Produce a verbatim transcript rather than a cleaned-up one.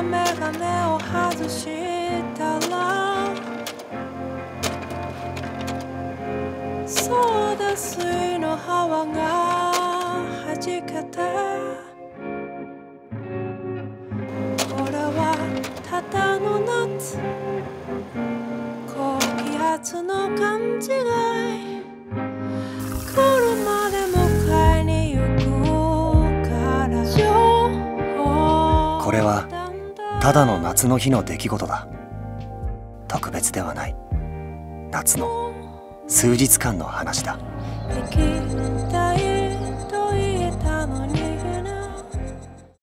がメガネを外したらそうだ水の泡がはじけてこれはただの夏高気圧の勘違い車で迎えに行くからこれはただの夏の日の出来事だ。特別ではない夏の数日間の話だ。 行きたい